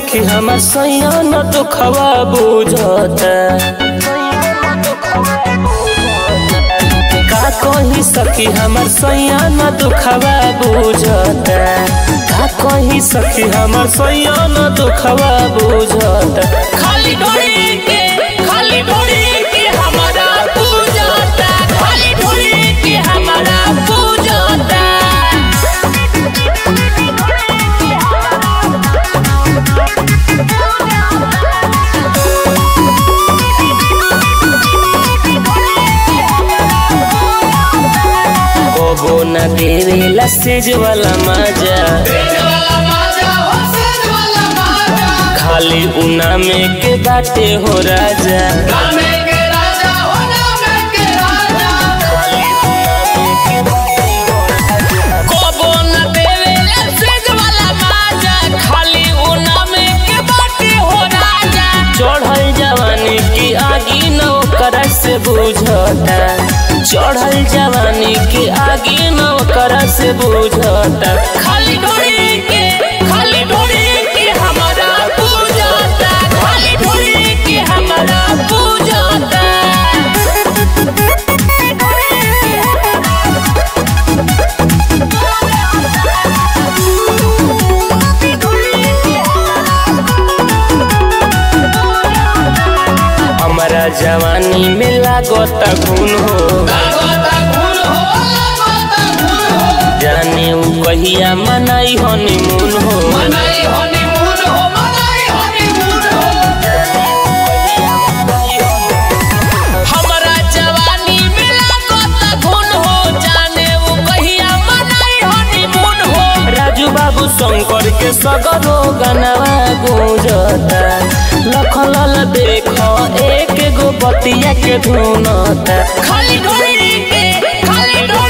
सखी हमर सैया न दुखवा बुझता। का कही सखी हमर सैया न दुखवा बुझता। का कही सखी हमर सैया न दुखवा बुझता। खाली डोरी के हमारा पूजता। खाली डोरी के हमारा पूजता। कबो न देवेला सेज वाला मजा। खाली उना में के बाटे हो राजा। कबो न देवेला सेज वाला मजा। खाली उना में के बाटे हो राजा। चढ़ल जवानी की आगी न ओकरा से बुझता। चढ़ल जवानी की आगी न ओकरा से बुझता। खाली डोरी के हमारा पूजता। खाली डोरी के हमारा पूजता। हमारा जवानी में लागता खून हो। जाने उ कहिया मनाई हनीमून हो। हमारा जवानी में लागता खून हो। जाने उ कहिया मनाई हनीमून हो। राजू बाबू शंकर के सगरो गनवा गूंजता। लखल देख एक गो बतिया के धुनता। खाली डोरी के